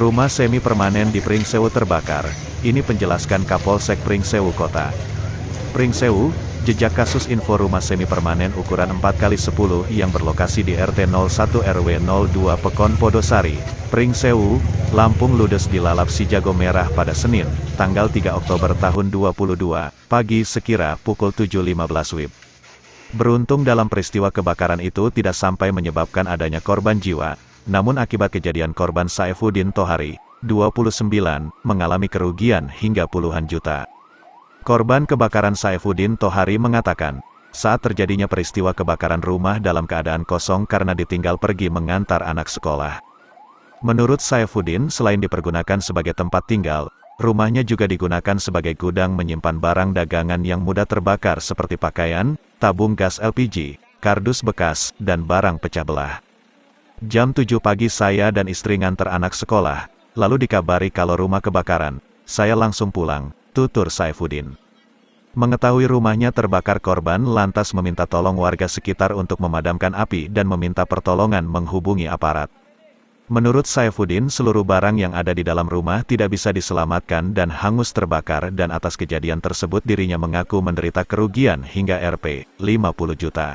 Rumah semi permanen di Pringsewu terbakar. Ini penjelaskan Kapolsek Pringsewu Kota. Pringsewu, jejak kasus info rumah semi permanen ukuran 4x10 yang berlokasi di RT 01 RW 02 Pekon Podosari, Pringsewu, Lampung ludes dilalap si jago merah pada Senin, tanggal 3 Oktober tahun 2022, pagi sekira pukul 7.15 WIB. Beruntung dalam peristiwa kebakaran itu tidak sampai menyebabkan adanya korban jiwa. Namun akibat kejadian korban Saifuddin Tohari, 29, mengalami kerugian hingga puluhan juta. Korban kebakaran Saifuddin Tohari mengatakan, saat terjadinya peristiwa kebakaran rumah dalam keadaan kosong karena ditinggal pergi mengantar anak sekolah. Menurut Saifuddin, selain dipergunakan sebagai tempat tinggal, rumahnya juga digunakan sebagai gudang menyimpan barang dagangan yang mudah terbakar seperti pakaian, tabung gas LPG, kardus bekas, dan barang pecah belah. Jam 7 pagi saya dan istri nganter anak sekolah, lalu dikabari kalau rumah kebakaran. Saya langsung pulang, tutur Saifuddin. Mengetahui rumahnya terbakar, korban lantas meminta tolong warga sekitar untuk memadamkan api dan meminta pertolongan menghubungi aparat. Menurut Saifuddin, seluruh barang yang ada di dalam rumah tidak bisa diselamatkan dan hangus terbakar, dan atas kejadian tersebut dirinya mengaku menderita kerugian hingga Rp. 50 juta.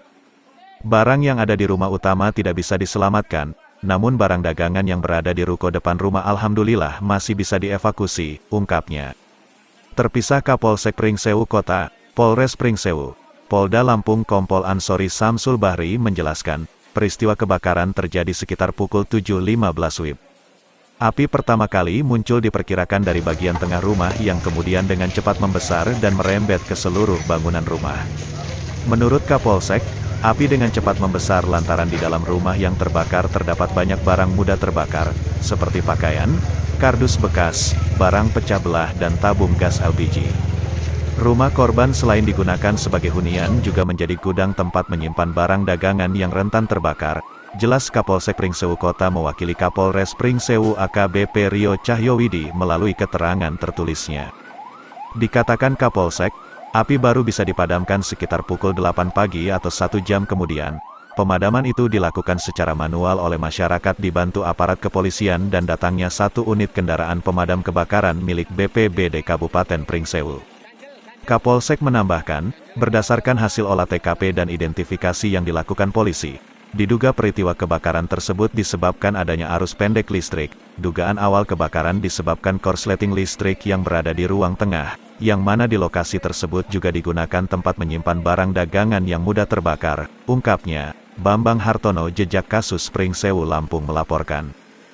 Barang yang ada di rumah utama tidak bisa diselamatkan, namun barang dagangan yang berada di ruko depan rumah alhamdulillah masih bisa dievakuasi, ungkapnya. Terpisah Kapolsek Pringsewu Kota, Polres Pringsewu, Polda Lampung Kompol Ansori Samsul Bahri menjelaskan, peristiwa kebakaran terjadi sekitar pukul 7.15 WIB. Api pertama kali muncul diperkirakan dari bagian tengah rumah yang kemudian dengan cepat membesar dan merembet ke seluruh bangunan rumah. Menurut Kapolsek, api dengan cepat membesar lantaran di dalam rumah yang terbakar terdapat banyak barang mudah terbakar, seperti pakaian, kardus bekas, barang pecah belah dan tabung gas LPG. Rumah korban selain digunakan sebagai hunian juga menjadi gudang tempat menyimpan barang dagangan yang rentan terbakar, jelas Kapolsek Pringsewu Kota mewakili Kapolres Pringsewu AKBP Rio Cahyowidi melalui keterangan tertulisnya. Dikatakan Kapolsek, api baru bisa dipadamkan sekitar pukul 8 pagi atau 1 jam kemudian. Pemadaman itu dilakukan secara manual oleh masyarakat dibantu aparat kepolisian dan datangnya 1 unit kendaraan pemadam kebakaran milik BPBD Kabupaten Pringsewu. Kapolsek menambahkan, berdasarkan hasil olah TKP dan identifikasi yang dilakukan polisi, diduga peristiwa kebakaran tersebut disebabkan adanya arus pendek listrik. Dugaan awal kebakaran disebabkan korsleting listrik yang berada di ruang tengah, yang mana di lokasi tersebut juga digunakan tempat menyimpan barang dagangan yang mudah terbakar, ungkapnya. Bambang Hartono, jejak kasus Pringsewu Lampung melaporkan.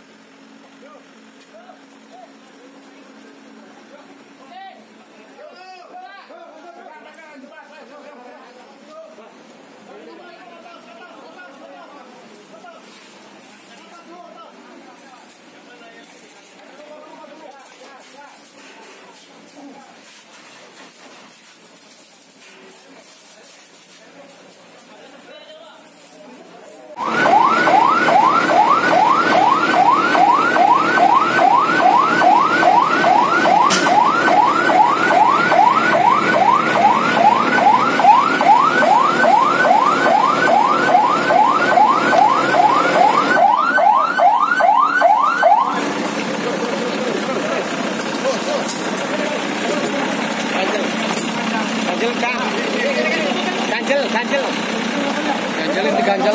Ganjelin diganjel.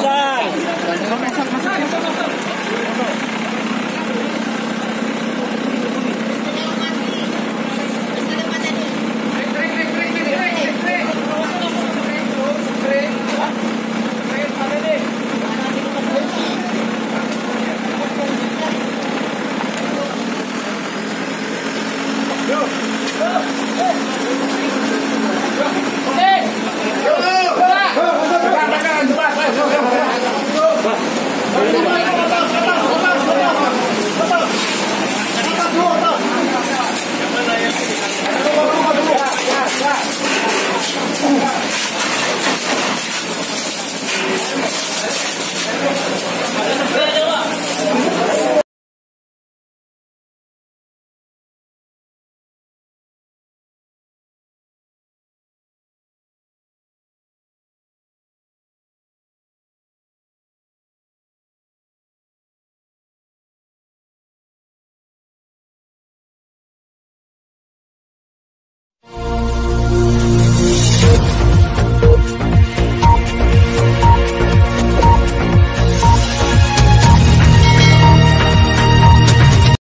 Yo.